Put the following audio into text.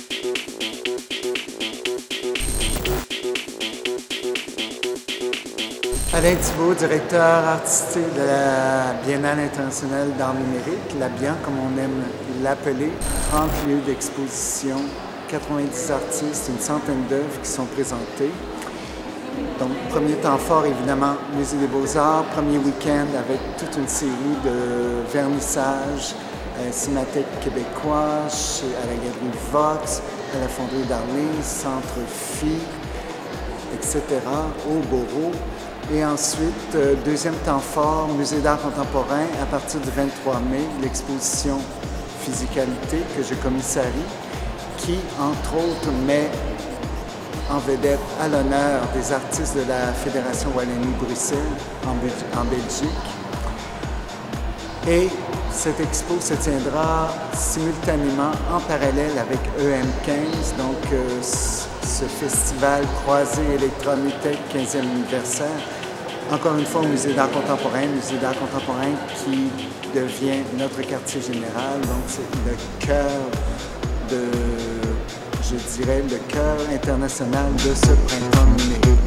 Alain Thibault, directeur artistique de la Biennale internationale d'art numérique, la BIAN comme on aime l'appeler. 30 lieux d'exposition, 90 artistes, une centaine d'œuvres qui sont présentées. Donc, premier temps fort, évidemment, Musée des Beaux-Arts, premier week-end avec toute une série de vernissages, Cinémathèque québécois, à la Galerie Vox, à la Fonderie d'Arling, Centre Phi, etc., au Beaureau. Et ensuite, deuxième temps fort, Musée d'art contemporain, à partir du 23 mai, l'exposition Physicalité que je commissarie, qui, entre autres, met en vedette à l'honneur des artistes de la Fédération Wallonie-Bruxelles en Belgique. Et cette expo se tiendra simultanément en parallèle avec EM15, donc ce festival croisé Electronutech 15e anniversaire. Encore une fois au Musée d'art contemporain qui devient notre quartier général, donc c'est le cœur de, je dirais, le cœur international de ce printemps numérique.